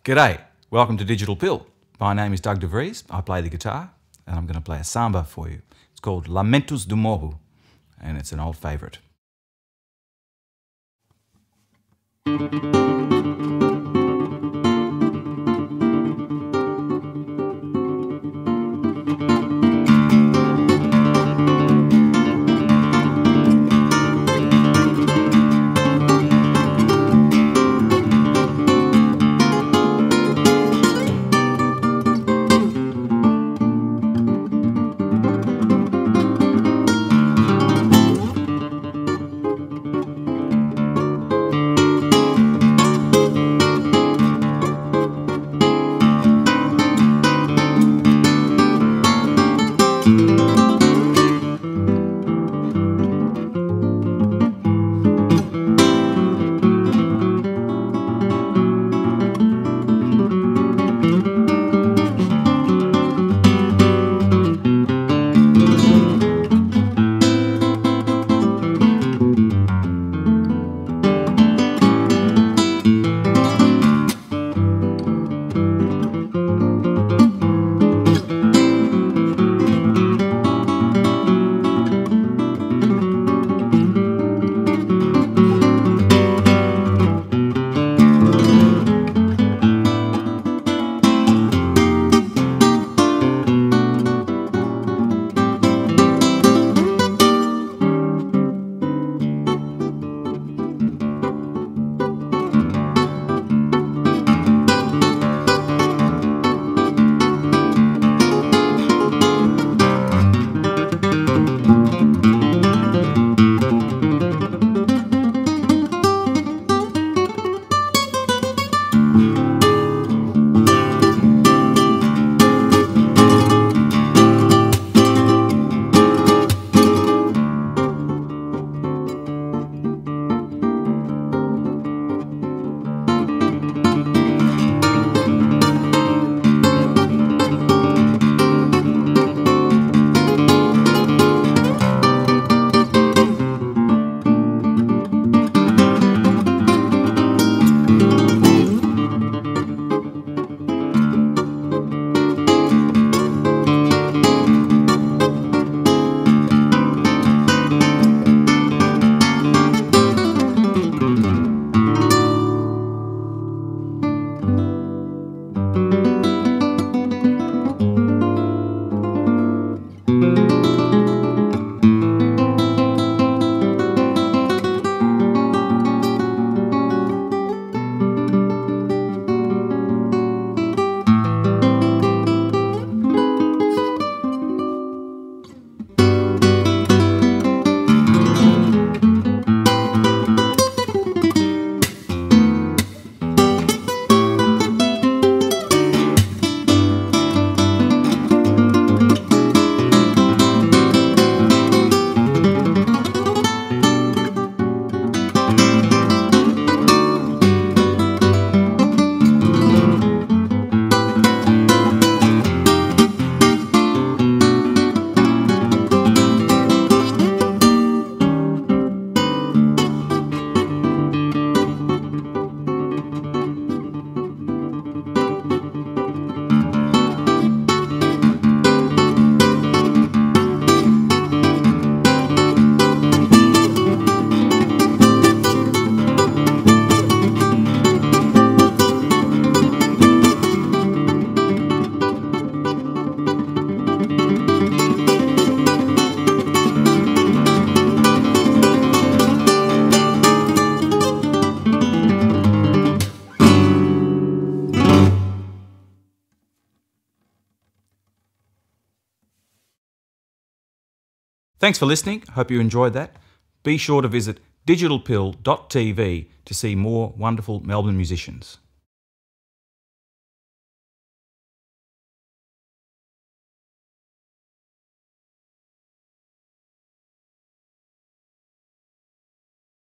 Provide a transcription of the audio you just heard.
G'day, welcome to Digital Pill. My name is DeVries, I play the guitar, and I'm going to play a samba for you. It's called Lamentos do Morro, and it's an old favourite. Thanks for listening. Hope you enjoyed that. Be sure to visit DigitalPill.TV to see more wonderful Melbourne musicians.